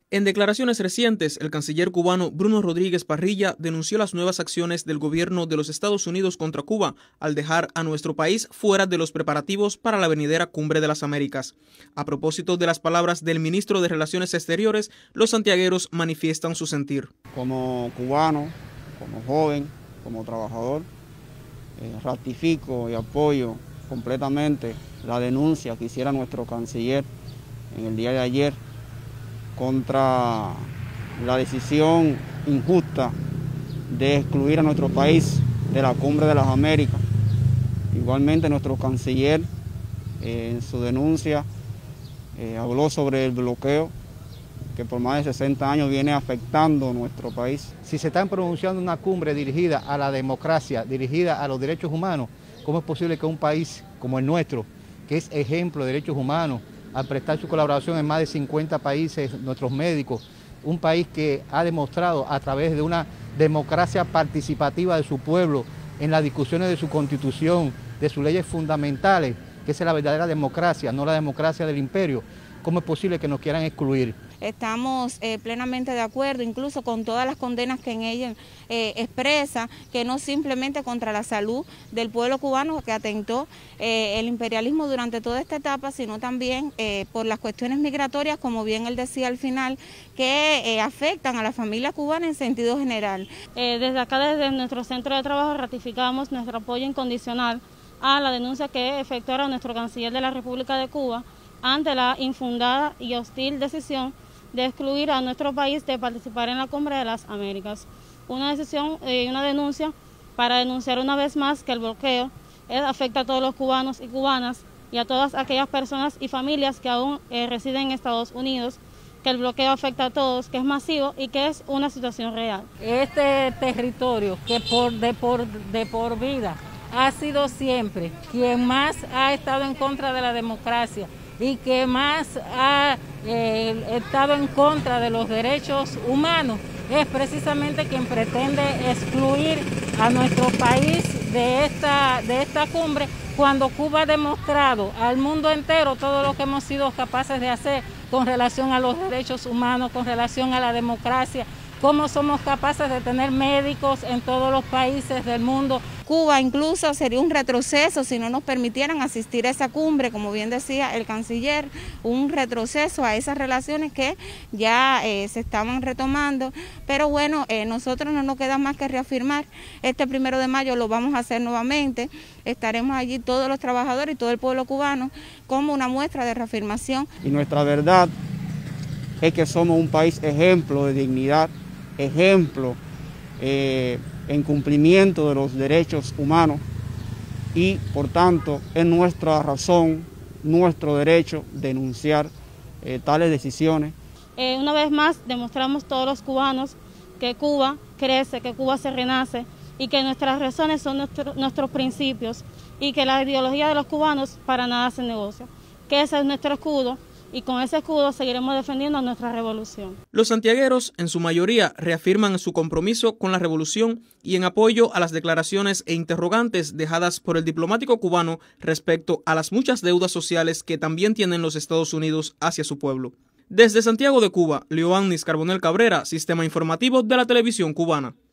En declaraciones recientes, el canciller cubano Bruno Rodríguez Parrilla denunció las nuevas acciones del gobierno de los Estados Unidos contra Cuba al dejar a nuestro país fuera de los preparativos para la venidera Cumbre de las Américas. A propósito de las palabras del ministro de Relaciones Exteriores, los santiagueros manifiestan su sentir. Como cubano, como joven, como trabajador, ratifico y apoyo completamente la denuncia que hiciera nuestro canciller en el día de ayer contra la decisión injusta de excluir a nuestro país de la Cumbre de las Américas. Igualmente nuestro canciller en su denuncia habló sobre el bloqueo que por más de 60 años viene afectando nuestro país. Si se está pronunciando una cumbre dirigida a la democracia, dirigida a los derechos humanos, ¿cómo es posible que un país como el nuestro, que es ejemplo de derechos humanos, al prestar su colaboración en más de 50 países, nuestros médicos, un país que ha demostrado a través de una democracia participativa de su pueblo, en las discusiones de su constitución, de sus leyes fundamentales, que esa es la verdadera democracia, no la democracia del imperio? ¿Cómo es posible que nos quieran excluir? Estamos plenamente de acuerdo, incluso con todas las condenas que en ella expresa, que no simplemente contra la salud del pueblo cubano que atentó el imperialismo durante toda esta etapa, sino también por las cuestiones migratorias, como bien él decía al final, que afectan a la familia cubana en sentido general. Desde acá, desde nuestro centro de trabajo, ratificamos nuestro apoyo incondicional a la denuncia que efectuara nuestro canciller de la República de Cuba ante la infundada y hostil decisión de excluir a nuestro país de participar en la Cumbre de las Américas. Una decisión y una denuncia para denunciar una vez más que el bloqueo afecta a todos los cubanos y cubanas y a todas aquellas personas y familias que aún residen en Estados Unidos, que el bloqueo afecta a todos, que es masivo y que es una situación real. Este territorio que de por vida ha sido siempre quien más ha estado en contra de la democracia y que más ha estado en contra de los derechos humanos, es precisamente quien pretende excluir a nuestro país de esta cumbre, cuando Cuba ha demostrado al mundo entero todo lo que hemos sido capaces de hacer con relación a los derechos humanos, con relación a la democracia, cómo somos capaces de tener médicos en todos los países del mundo. Cuba incluso sería un retroceso si no nos permitieran asistir a esa cumbre, como bien decía el canciller, un retroceso a esas relaciones que ya se estaban retomando, pero bueno, nosotros no nos queda más que reafirmar, este 1 de mayo lo vamos a hacer nuevamente, estaremos allí todos los trabajadores y todo el pueblo cubano como una muestra de reafirmación. Y nuestra verdad es que somos un país ejemplo de dignidad, ejemplo en cumplimiento de los derechos humanos y por tanto es nuestra razón, nuestro derecho denunciar tales decisiones. Una vez más demostramos todos los cubanos que Cuba crece, que Cuba se renace y que nuestras razones son nuestros principios y que la ideología de los cubanos para nada se negocia, que ese es nuestro escudo. Y con ese escudo seguiremos defendiendo nuestra revolución. Los santiagueros, en su mayoría, reafirman su compromiso con la revolución y en apoyo a las declaraciones e interrogantes dejadas por el diplomático cubano respecto a las muchas deudas sociales que también tienen los Estados Unidos hacia su pueblo. Desde Santiago de Cuba, Leoannis Carbonell Cabrera, Sistema Informativo de la Televisión Cubana.